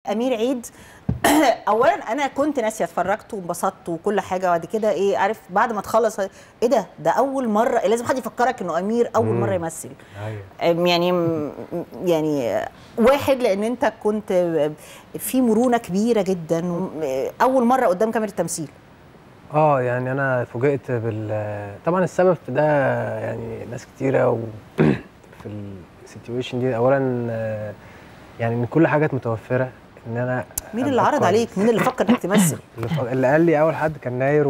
امير عيد اولا انا كنت ناسيه، اتفرجت وانبسطت وكل حاجه، وبعد كده ايه عارف بعد ما تخلص ايه ده اول مره، لازم حد يفكرك انه امير اول مره يمثل. يعني واحد لان انت كنت في مرونه كبيره جدا، اول مره قدام كاميرا التمثيل. يعني انا فوجئت طبعا السبب في ده يعني ناس كتيره في السيتويشن دي. اولا يعني ان كل حاجه متوفره، ان انا مين اللي عرض عليك؟ مين اللي فكر انك تمثل؟ اللي قال لي اول حد كان ناير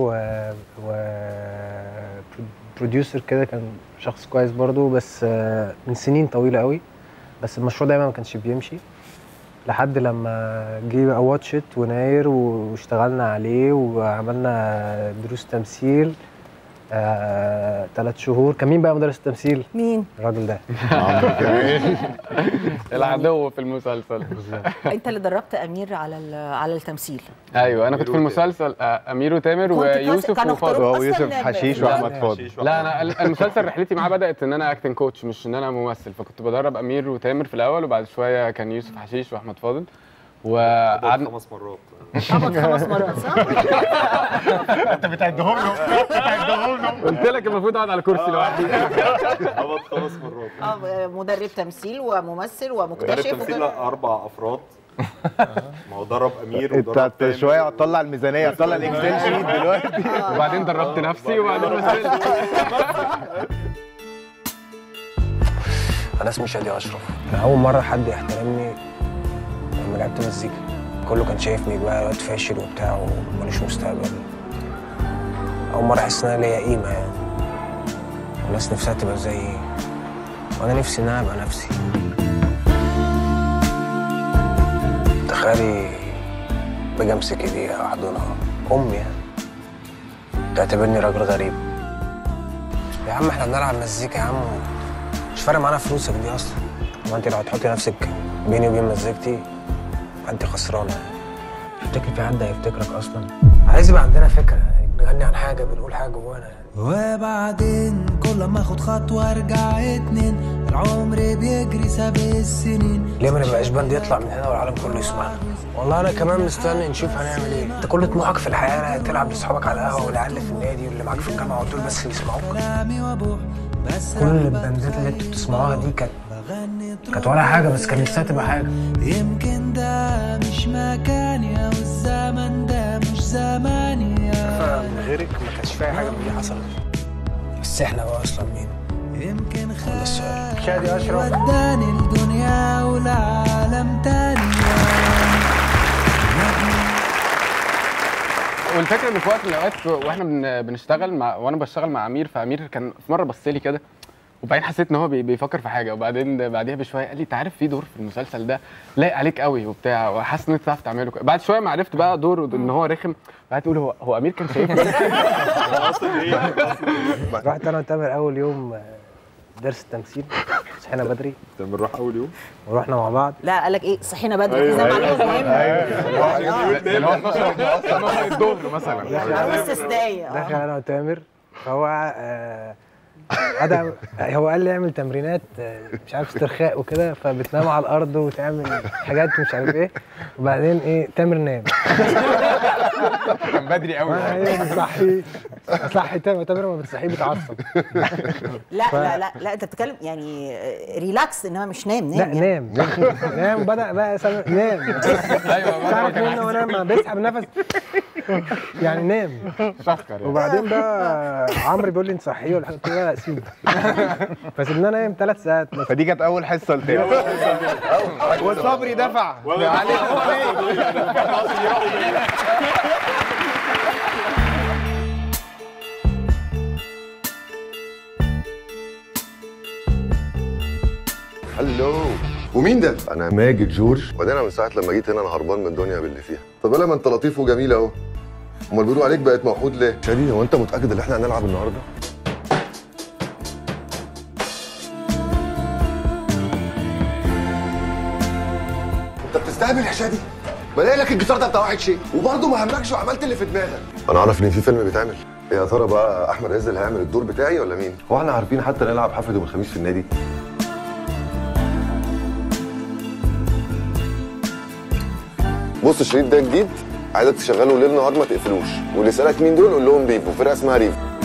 بروديوسر كده، كان شخص كويس برضو، بس من سنين طويله قوي، بس المشروع دايما ما كانش بيمشي لحد لما جه واتشت وناير واشتغلنا عليه وعملنا دروس تمثيل 3 شهور. كان مين بقى مدرس التمثيل؟ مين؟ الراجل ده العدو في المسلسل. انت اللي دربت امير على التمثيل. ايوه انا كنت في المسلسل امير وتامر ويوسف وفاضل ويوسف حشيش واحمد فاضل. لا انا المسلسل رحلتي معاه بدات ان انا اكتنج كوتش، مش ان انا ممثل، فكنت بدرب امير وتامر في الاول، وبعد شويه كان يوسف حشيش واحمد فاضل، وقعدنا 5 مرات. قبض 5 مرات صح؟ انت بتعدهم له قلت لك المفروض اقعد على كرسي لوحدي. قبض 5 مرات. مدرب تمثيل وممثل مدرب ومكتشف تمثيل 4 افراد. ما هو درب امير ودرب انت شويه هتطلع الميزانيه، هتطلع الاكسل شيت دلوقتي. وبعدين دربت نفسي وبعدين مثلت. انا اسمي شادي اشرف. انا اول مره حد يحترمني لما لعبت مزيكا. كله كان شايفني بقى واد فاشل وبتاع وماليش مستقبل. اول مره احس ان انا ليا قيمه يعني، والناس نفسها تبقى زيي، وانا نفسي ان انا ابقى نفسي. تخيلي باجي امسك ايديها احضنها، امي يعني تعتبرني راجل غريب. يا عم احنا بنلعب مزيكا يا عم، مش فارق معانا فلوسك دي اصلا. ما انت لو هتحطي نفسك بيني وبين مزيكتي انت خسرانه يعني. تفتكر في حد هيفتكرك اصلا؟ عايز يبقى عندنا فكره يعني، بنغني عن حاجه، بنقول حاجه جوانا يعني. وبعدين كل ما اخد خطوه ارجع 2، العمر بيجري ساب السنين. ليه ما نبقاش باند يطلع من هنا والعالم كله يسمعنا؟ والله انا كمان مستني نشوف هنعمل ايه. انت كل طموحك في الحياه تلعب لاصحابك على القهوه والعيال في النادي واللي معاك في الجامعه ودول بس اللي يسمعوك. كل الباندات اللي انتوا بتسمعوها دي كانت ولا حاجه، بس كان نفسها تبقى حاجه. يمكن ده مش مكاني، او الزمن ده مش زماني. من غيرك ما كانش فيها حاجه من دي حصلت. بس احنا بقى اصلا مين؟ يمكن ولا السؤال شادي اشرف وداني الدنيا ولعالم تاني. والفكره ان في وقت من الاوقات واحنا بنشتغل وانا بشتغل مع امير، فامير كان في مره بص لي كده، وبعدين حسيت ان هو بيفكر في حاجه، وبعدين بعديها بشويه قال لي انت عارف في دور في المسلسل ده لايق عليك قوي وبتاع، وحاسس ان انت تعرف تعمله. بعد شويه ما عرفت بقى دور ان هو رخم، بعد تقول هو امير كان شايفني. رحت انا وتامر اول يوم درس التمثيل، صحينا بدري. بنروح اول يوم ورحنا مع بعض. لا قال لك ايه صحينا بدري، زي معلومه مهمه. اللي هو 12 الظهر مثلا. استثنائيه. دخل انا وتامر، فهو هو قال لي اعمل تمرينات مش عارف استرخاء وكده، فبتنام على الارض وتعمل حاجات مش عارف ايه، وبعدين ايه تامر نام. كان بدري قوي. صحي تامر ما بتصحيه بتعصب. لا انت بتتكلم يعني ريلاكس، انما مش نام. لا نام نام وبدا بقى نام. ايوه تعرف منه وانا لما بيسحب النفس يعني نام شفكر. وبعدين بقى عمرو بيقول لي انت صحيه ولا قلت له لا سيبه. فسيبناه نايم 3 ساعات مثلا. فدي كانت اول حصه لتامر. والصبري دفع عليه. هلو، ومين ده؟ انا ماجد جورج، وبعدين انا من ساعه لما جيت هنا انا هربان من الدنيا باللي فيها. طب يلا، ما انت لطيف وجميل اهو، امال بيقولوا عليك بقت موحود ليه؟ شادي هو انت متاكد ان احنا هنلعب النهارده؟ انت بتستهبل يا شادي؟ بلاقي لك الجيتار ده بتاع واحد شيء وبرضه ما همكش وعملت اللي في دماغك. انا اعرف ان في فيلم بيتعمل. يا ترى بقى احمد عز اللي هيعمل الدور بتاعي ولا مين؟ هو احنا عارفين حتى نلعب حفله يوم الخميس في النادي؟ بص الشريط ده جديد، عايزك تشغله ليل نهار ما تقفلوش، واللي يسالك مين دول قول لهم ريفو، فرقه اسمها ريفو.